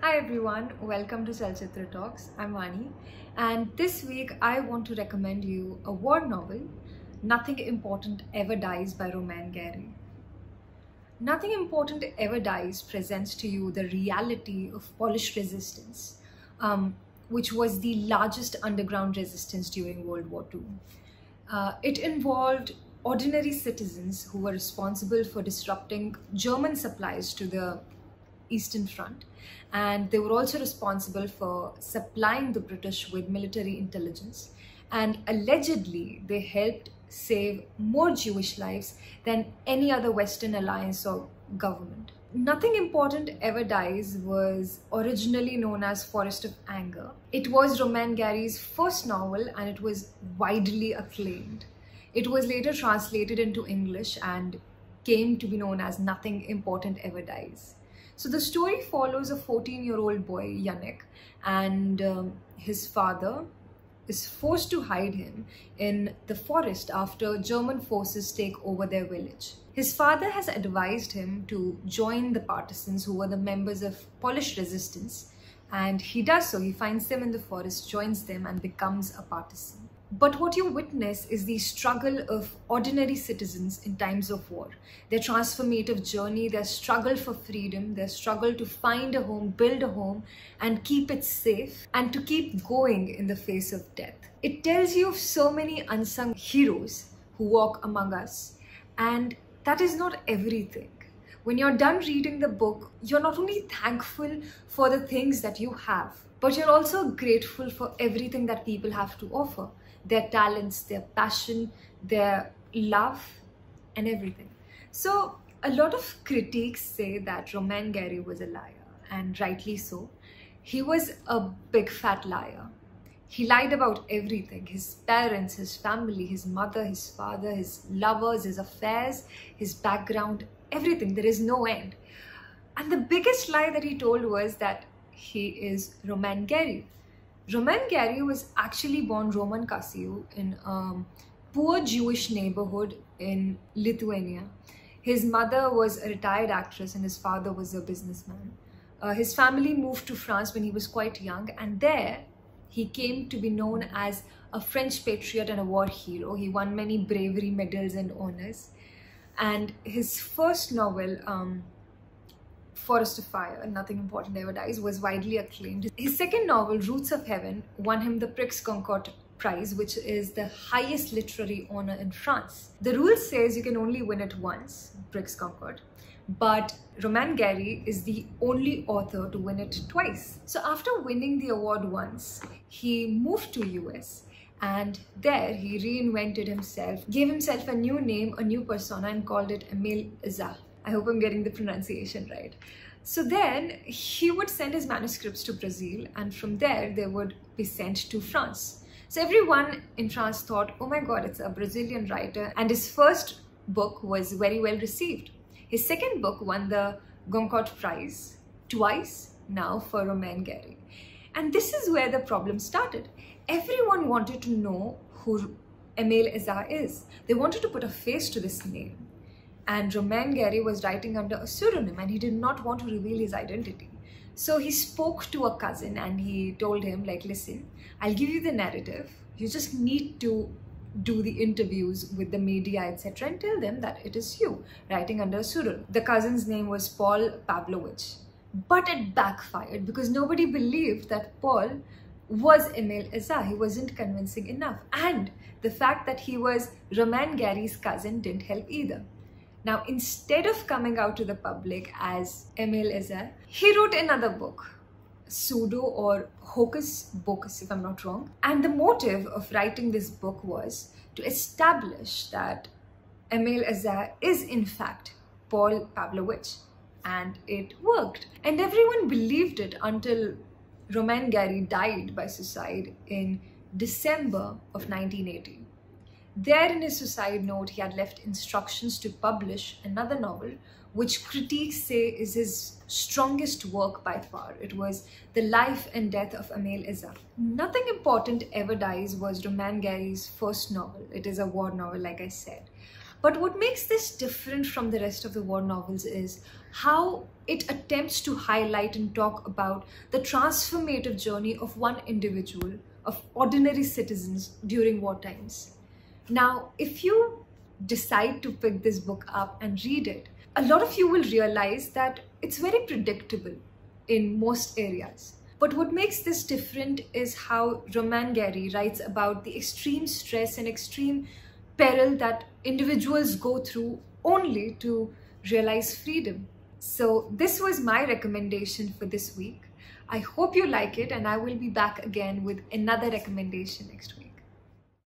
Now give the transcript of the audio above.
Hi everyone, welcome to Chalchitra Talks. I'm Vani, and this week I want to recommend you a war novel, Nothing Important Ever Dies by Romain Gary. Nothing Important Ever Dies presents to you the reality of Polish resistance, which was the largest underground resistance during World War II. It involved ordinary citizens who were responsible for disrupting German supplies to the Eastern Front, and they were also responsible for supplying the British with military intelligence, and allegedly they helped save more Jewish lives than any other Western alliance or government. Nothing Important Ever Dies was originally known as Forest of Anger. It was Romain Gary's first novel and it was widely acclaimed. It was later translated into English and came to be known as Nothing Important Ever Dies. So the story follows a 14-year-old boy, Yannick, and his father is forced to hide him in the forest after German forces take over their village. His father has advised him to join the partisans who were the members of Polish resistance, and he does so. He finds them in the forest, joins them, and becomes a partisan. But what you witness is the struggle of ordinary citizens in times of war. Their transformative journey, their struggle for freedom, their struggle to find a home, build a home, and keep it safe, and to keep going in the face of death. It tells you of so many unsung heroes who walk among us, and that is not everything. When you're done reading the book, you're not only thankful for the things that you have, but you're also grateful for everything that people have to offer. Their talents, their passion, their love, and everything. So a lot of critics say that Romain Gary was a liar, and rightly so. He was a big fat liar. He lied about everything: his parents, his family, his mother, his father, his lovers, his affairs, his background, everything. There is no end. And the biggest lie that he told was that he is Romain Gary. Romain Gary was actually born Roman Kasiu in a poor Jewish neighborhood in Lithuania. His mother was a retired actress and his father was a businessman. His family moved to France when he was quite young, and there he came to be known as a French patriot and a war hero. He won many bravery medals and honors. And his first novel, Forest of Fire, Nothing Important Ever Dies, was widely acclaimed. His second novel, Roots of Heaven, won him the Prix Goncourt Prize, which is the highest literary honor in France. The rule says you can only win it once, Prix Goncourt, but Romain Gary is the only author to win it twice. So after winning the award once, he moved to US, and there he reinvented himself, gave himself a new name, a new persona, and called it Émile Eza. I hope I'm getting the pronunciation right. So then he would send his manuscripts to Brazil, and from there they would be sent to France. So everyone in France thought, oh my God, it's a Brazilian writer. And his first book was very well received. His second book won the Goncourt Prize twice now for Romain Gary. And this is where the problem started. Everyone wanted to know who Émile Eza is. They wanted to put a face to this name. And Romain Gary was writing under a pseudonym and he did not want to reveal his identity. So he spoke to a cousin and he told him, like, listen, I'll give you the narrative. You just need to do the interviews with the media, etc., and tell them that it is you writing under a pseudonym. The cousin's name was Paul Pavlovich. But it backfired because nobody believed that Paul was Émile Eza. He wasn't convincing enough. And the fact that he was Romain Gary's cousin didn't help either. Now, instead of coming out to the public as Émile Eza, he wrote another book, Pseudo or Hocus Pocus, if I'm not wrong. And the motive of writing this book was to establish that Émile Eza is in fact Paul Pavlovich. And it worked. And everyone believed it until Romain Gary died by suicide in December of 1980. There in his suicide note, he had left instructions to publish another novel, which critics say is his strongest work by far. It was The Life and Death of Émile Eza. Nothing Important Ever Dies was Romain Gary's first novel. It is a war novel, like I said. But what makes this different from the rest of the war novels is how it attempts to highlight and talk about the transformative journey of one individual, of ordinary citizens during war times. Now, if you decide to pick this book up and read it, a lot of you will realize that it's very predictable in most areas. But what makes this different is how Romain Gary writes about the extreme stress and extreme peril that individuals go through only to realize freedom. So this was my recommendation for this week. I hope you like it, and I will be back again with another recommendation next week.